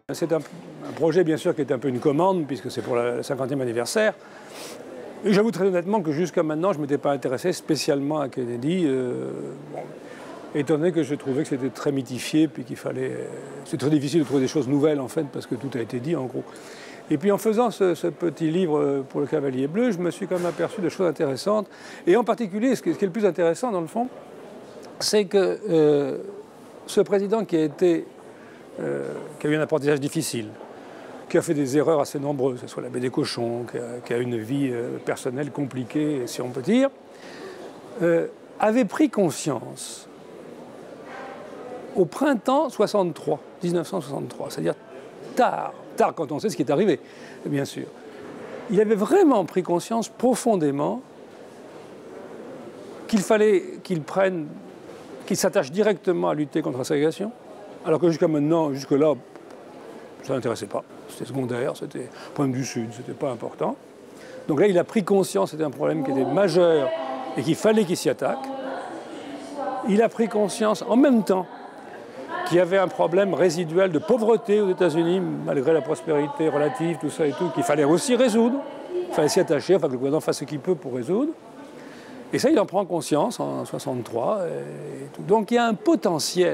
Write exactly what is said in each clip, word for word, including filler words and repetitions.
C'est un, un projet, bien sûr, qui est un peu une commande, puisque c'est pour le cinquantième anniversaire. Et j'avoue très honnêtement que jusqu'à maintenant, je ne m'étais pas intéressé spécialement à Kennedy, euh, bon, étant donné que je trouvais que c'était très mythifié, puis qu'il fallait... C'est très difficile de trouver des choses nouvelles, en fait, parce que tout a été dit, en gros. Et puis en faisant ce, ce petit livre pour le Cavalier Bleu, je me suis quand même aperçu de choses intéressantes. Et en particulier, ce qui est le plus intéressant, dans le fond, c'est que euh, ce président qui a été... Euh, qui a eu un apprentissage difficile, qui a fait des erreurs assez nombreuses, que ce soit la baie des cochons, qui a, qui a une vie euh, personnelle compliquée, si on peut dire, euh, avait pris conscience au printemps soixante-trois, mille neuf cent soixante-trois, c'est-à-dire tard, tard quand on sait ce qui est arrivé, bien sûr. Il avait vraiment pris conscience profondément qu'il fallait qu'il prenne, qu'il s'attache directement à lutter contre la ségrégation, alors que jusqu'à maintenant, jusque-là, ça n'intéressait pas. C'était secondaire, c'était le problème du Sud, c'était pas important. Donc là, il a pris conscience, c'était un problème qui était majeur et qu'il fallait qu'il s'y attaque. Il a pris conscience en même temps qu'il y avait un problème résiduel de pauvreté aux États-Unis, malgré la prospérité relative, tout ça et tout, qu'il fallait aussi résoudre. Il fallait s'y attacher, enfin que le gouvernement fasse ce qu'il peut pour résoudre. Et ça, il en prend conscience en soixante-trois. Et tout. Donc il y a un potentiel.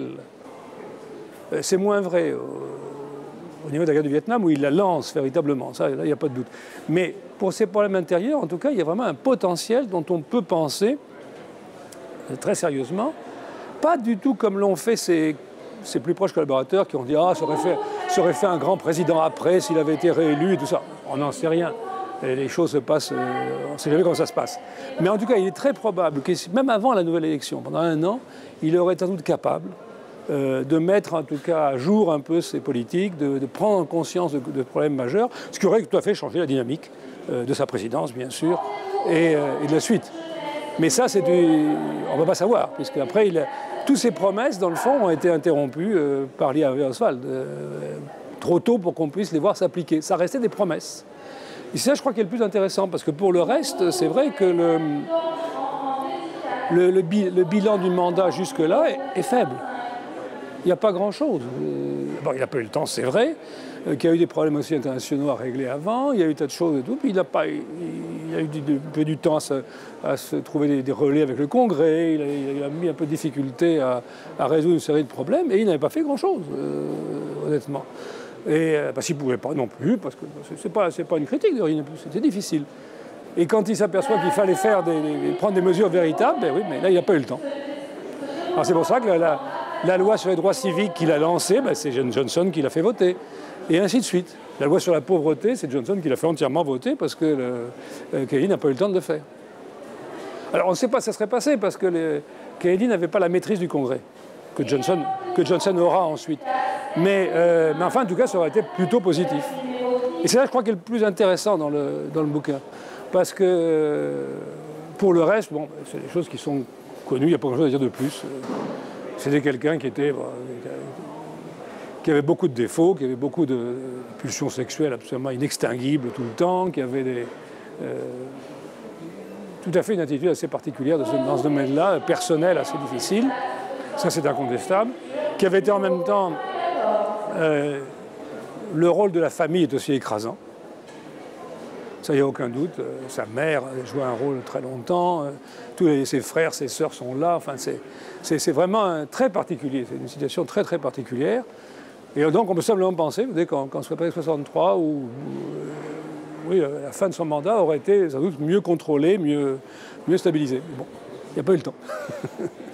C'est moins vrai au niveau de la guerre du Vietnam, où il la lance véritablement, ça, là, il n'y a pas de doute. Mais pour ces problèmes intérieurs, en tout cas, il y a vraiment un potentiel dont on peut penser, très sérieusement, pas du tout comme l'ont fait ses, ses plus proches collaborateurs qui ont dit « Ah, ça aurait fait, ça aurait fait un grand président après s'il avait été réélu et tout ça ». On n'en sait rien. Et les choses se passent, euh, on ne sait jamais comment ça se passe. Mais en tout cas, il est très probable que, même avant la nouvelle élection, pendant un an, il aurait sans doute capable Euh, de mettre en tout cas à jour un peu ces politiques, de, de prendre conscience de, de problèmes majeurs, ce qui aurait tout à fait changé la dynamique euh, de sa présidence, bien sûr, et, euh, et de la suite. Mais ça, c'est du... on ne va pas savoir, puisque après, il a... toutes ces promesses, dans le fond, ont été interrompues euh, par Lee Harvey Oswald, euh, trop tôt pour qu'on puisse les voir s'appliquer. Ça restait des promesses. Et c'est ça, je crois, qui est le plus intéressant, parce que pour le reste, c'est vrai que le, le, le, bi... le bilan du mandat jusque-là est, est faible. Il n'y a pas grand-chose. Euh, bon, il n'a pas eu le temps, c'est vrai, euh, qu'il y a eu des problèmes aussi internationaux à régler avant, il y a eu tas de choses et tout, puis il a, pas, il, il a eu du, un peu du temps à se, à se trouver des, des relais avec le Congrès, il a, il a mis un peu de difficulté à, à résoudre une série de problèmes, et il n'avait pas fait grand-chose, euh, honnêtement. Et euh, parce qu'il ne pouvait pas non plus, parce que ce n'est pas, pas une critique de rien, c'était difficile. Et quand il s'aperçoit qu'il fallait faire des, des, prendre des mesures véritables, ben oui, mais là, il n'a pas eu le temps. Alors c'est pour ça que la, la La loi sur les droits civiques qu'il a lancée, ben c'est Johnson qui l'a fait voter. Et ainsi de suite. La loi sur la pauvreté, c'est Johnson qui l'a fait entièrement voter parce que le, euh, Kennedy n'a pas eu le temps de le faire. Alors on ne sait pas ce que ça serait passé parce que le, Kennedy n'avait pas la maîtrise du Congrès, que Johnson, que Johnson aura ensuite. Mais, euh, mais enfin, en tout cas, ça aurait été plutôt positif. Et c'est là, je crois, qui est le plus intéressant dans le, dans le bouquin. Parce que euh, pour le reste, bon, c'est des choses qui sont connues, il n'y a pas grand-chose à dire de plus. C'était quelqu'un qui était, qui avait beaucoup de défauts, qui avait beaucoup de pulsions sexuelles absolument inextinguibles tout le temps, qui avait des, euh, tout à fait une attitude assez particulière dans ce, dans ce domaine-là, personnel assez difficile, ça c'est incontestable, qui avait été en même temps, euh, le rôle de la famille est aussi écrasant. Ça, il n'y a aucun doute. Euh, sa mère a joué un rôle très longtemps. Euh, tous les, ses frères, ses sœurs sont là. Enfin, c'est vraiment un, très particulier. C'est une situation très, très particulière. Et donc, on peut simplement penser, vous savez, quand, quand se préparait soixante-trois, où, où euh, oui, la fin de son mandat aurait été sans doute mieux contrôlée, mieux, mieux stabilisée. Mais bon, il n'y a pas eu le temps.